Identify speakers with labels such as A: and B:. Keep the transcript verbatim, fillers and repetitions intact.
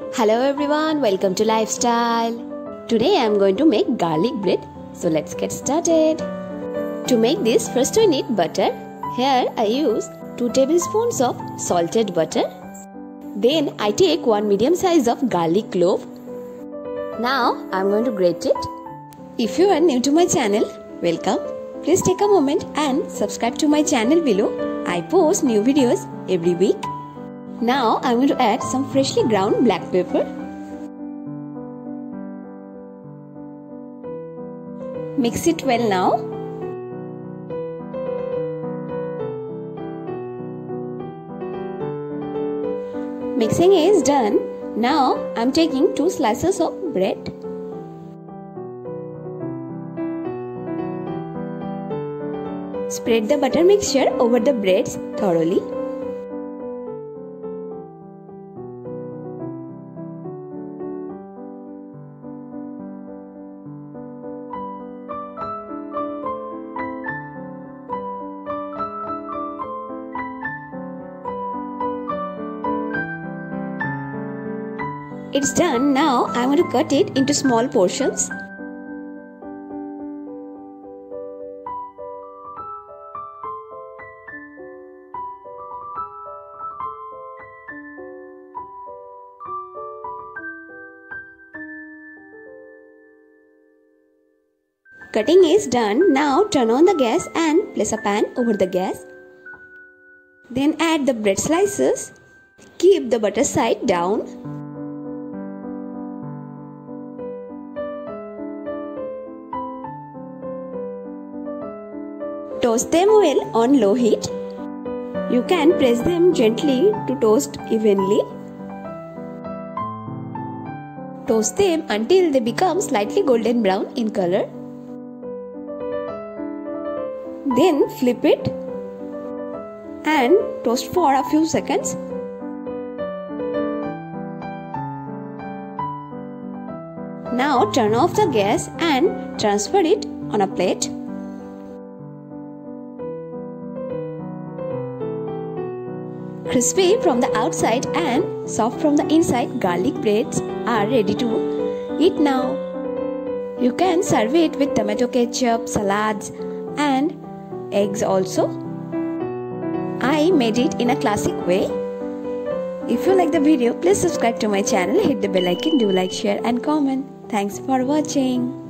A: Hello everyone, welcome to Lifestyle. Today I am going to make garlic bread. So let's get started. To make this, first we need butter. Here I use two tablespoons of salted butter. Then I take one medium size of garlic clove. Now I am going to grate it. If you are new to my channel, welcome. Please take a moment and subscribe to my channel below. I post new videos every week. Now I am going to add some freshly ground black pepper. Mix it well now. Mixing is done. Now I am taking two slices of bread. Spread the butter mixture over the breads thoroughly. It's done. Now I'm going to cut it into small portions. Cutting is done. Now turn on the gas and place a pan over the gas. Then add the bread slices. Keep the butter side down. Toast them well on low heat. You can press them gently to toast evenly. Toast them until they become slightly golden brown in color. Then flip it and toast for a few seconds. Now turn off the gas and transfer it on a plate. Crispy from the outside and soft from the inside garlic breads are ready to eat now. You can serve it with tomato ketchup, salads and eggs also. I made it in a classic way. If you like the video, please subscribe to my channel, hit the bell icon, do like, share and comment. Thanks for watching.